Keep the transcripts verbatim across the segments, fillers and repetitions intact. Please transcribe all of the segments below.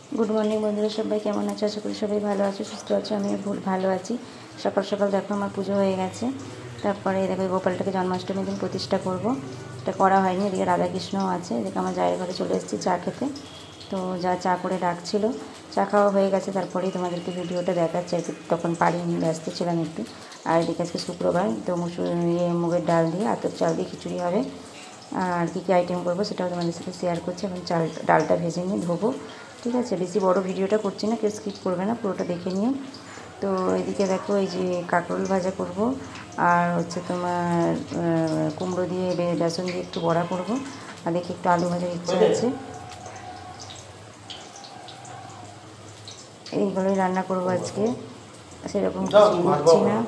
Good morning बंधुरा सबाई केमन आछो आशा करी सबाई भालो आछो सुस्थ आछो आमिओ खूब भालो आछि। सकाल सकाल देखो आमार पुजो हये गेछे। तारपरे देखो गोपालटाके जन्माष्टमी दिन प्रतिष्ठा करब। এটা করা হয়নি। এদিকে রাধাকৃষ্ণও আছে। এদিকে আমার জায়ের ঘরে চলে এসেছি চা খেতে। তো যা চা করে ডাকছিল, চা খাওয়া হয়ে গেছে। তারপরেই তোমাদেরকে ভিডিওটা দেখাচ্ছি। একটু তখন পারিনি, ব্যস্ত ছিলাম একটু। আর এদিকে আজকে শুক্রবার, তো মুসুর ইয়ে মুগের ডাল দিয়ে আতপ চাল দিয়ে খিচুড়ি হবে। আর কী কী আইটেম করবো সেটাও তোমাদের সাথে শেয়ার করছি। এখন চাল ডালটা ভেজে নিয়ে ধোবো। ঠিক আছে, বেশি বড় ভিডিওটা করছি না, কেউ স্কিপ করবে না, পুরোটা দেখে নিও। তো এদিকে দেখো এই যে কাঁকরোল ভাজা করব, আর হচ্ছে তোমার কুমড়ো দিয়ে বেসন দিয়ে একটু বড়া করব, আর দেখি একটু আলু ভাজার ইচ্ছা আছে। এইগুলোই রান্না করবো আজকে, সেরকম কিছু করছি না।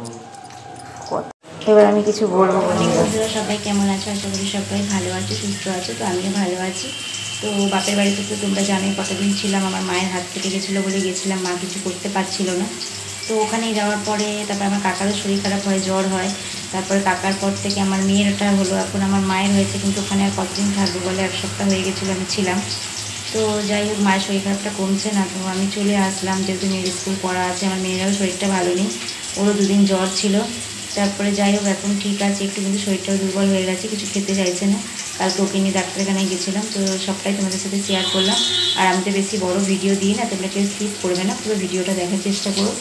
এবার আমি কিছু বলবো। বন্ধুরা সবাই কেমন আছো? আশা করি সবাই ভালো আছো, সুস্থ আছো। তো আমিও ভালো আছি। তো বাপের বাড়িতে তো তোমরা জানোই কতদিন ছিলাম। আমার মায়ের হাত থেকে গেছিলো বলে গেছিলাম, মা কিছু করতে পারছিল না। তো ওখানে যাওয়ার পরে তারপর আমার কাকারও শরীর খারাপ হয়, জ্বর হয়। তারপরে কাকার পর থেকে আমার মেয়েরটা হলো, এখন আমার মায়ের হয়েছে। কিন্তু ওখানে আর কতদিন থাকবো বলে এক সপ্তাহ হয়ে গেছিলো আমি ছিলাম। তো যাই হোক, মায়ের শরীর খারাপটা কমছে না, তো আমি চলে আসলাম। যেহেতু মেয়ের স্কুল পড়া আছে, আমার মেয়েরাও শরীরটা ভালো নেই, ওরও দুদিন জ্বর ছিল। তারপরে যাই হোক, এখন ঠিক আছে একটু, কিন্তু শরীরটাও দুর্বল হয়ে গেছে, কিছু খেতে চাইছে না। কালকে ওকে নিয়ে ডাক্তারখানায় গেছিলাম। তো সবটাই তোমাদের সাথে শেয়ার করলাম। আর আমি তো বেশি বড় ভিডিও দিই না, তোমরা কেউ স্কিপ করবে না, পুরো ভিডিওটা দেখার চেষ্টা করো।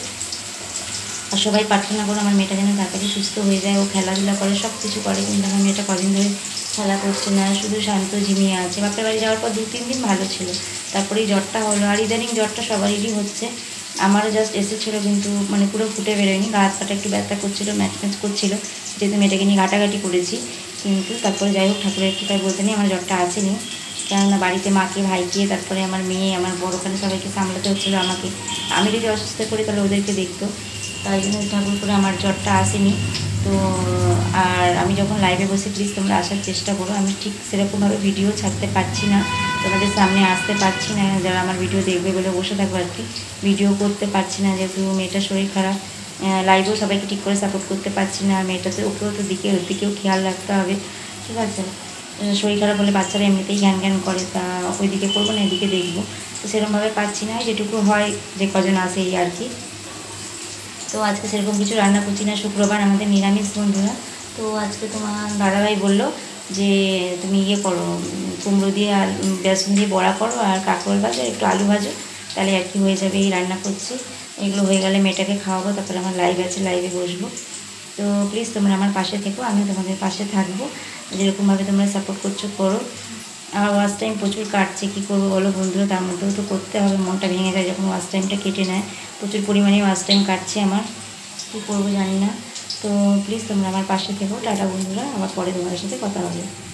আর সবাই প্রার্থনা করো আমার মেয়েটা যেন তাড়াতাড়ি সুস্থ হয়ে যায়। ও খেলাধুলা করে, সব কিছু করে, কিন্তু আমার মেয়েটা কদিন ধরে খেলা করছে না, শুধু শান্ত ঝিমিয়ে আছে। বাপের বাড়ি যাওয়ার পর দু তিন দিন ভালো ছিল, তারপরেই জ্বরটা হলো। আর ইদানিং জ্বরটা সবারই হচ্ছে, আমারও জাস্ট এসেছিলো, কিন্তু মানে পুরো ফুটে বেরোয়নি। গা হাত পাটা একটু ব্যথা করছিলো, ম্যাচ ম্যাচ করছিলো, যেহেতু মেয়েটাকে নিয়ে ঘাটাঘাটি করেছি। কিন্তু তারপরে যাই হোক, ঠাকুরের কৃপায় বলতে নেই আমার জ্বরটা আসেনি। কেননা বাড়িতে মাকে, ভাইকে, তারপরে আমার মেয়ে, আমার বড়খানে সবাইকে সামলাতে হচ্ছিলো আমাকে। আমি যদি অসুস্থ করি তাহলে ওদেরকে দেখতো, তাই জন্য ঠাকুর করে আমার জ্বরটা আসেনি। তো আর আমি যখন লাইভে বসে, প্লিজ তোমরা আসার চেষ্টা করো। আমি ঠিক সেরকমভাবে ভিডিও ছাড়তে পারছি না, তোমাদের সামনে আসতে পারছি না। যারা আমার ভিডিও দেখবে বলে বসে থাকবো আর কি, ভিডিও করতে পারছি না, যেহেতু মেয়েটার শরীর খারাপ। লাইভেও সবাইকে ঠিক করে সাপোর্ট করতে পারছি না। মেয়েটাতে ওকেও তো দিকে ওর দিকেও খেয়াল রাখতে হবে, ঠিক আছে। শরীর খারাপ হলে বাচ্চারা এমনিতেই জ্ঞান জ্ঞান করে, তা ওই দিকে করবো না, এদিকে দেখবো। তো সেরকমভাবে পারছি না, যেটুকু হয় যে কজন আসে এই আর কি। তো আজকে সেরকম কিছু রান্না করছি না, শুক্রবার আমাদের নিরামিষ বন্ধুরা। তো আজকে তোমার দাদাভাই বললো যে তুমি ইয়ে করো, কুমড়ো দিয়ে আর বেসন দিয়ে বড়া করো, আর কাঁকরোল ভাজো, একটু আলু ভাজো, তাহলে আর কি হয়ে যাবে। এই রান্না করছি, এগুলো হয়ে গেলে মেয়েটাকে খাওয়াবো, তারপরে আমার লাইভ আছে, লাইভে বসবো। তো প্লিজ তোমরা আমার পাশে থেকো, আমিও তোমাদের পাশে থাকবো। যেরকমভাবে তোমরা সাপোর্ট করছো করো। আমার ওয়াচ টাইম প্রচুর কাটছে, কী করবো বলো বন্ধুরা, তার মধ্যেও তো করতে হবে। মনটা ভেঙে যায় যখন ওয়াচ টাইমটা কেটে নেয়, প্রচুর পরিমাণে ওয়াচ টাইম কাটছে আমার, কী করবো জানি না। তো প্লিজ তোমরা আমার পাশে থেকো। টাটা বন্ধুরা, আবার পরে তোমাদের সাথে কথা হবে।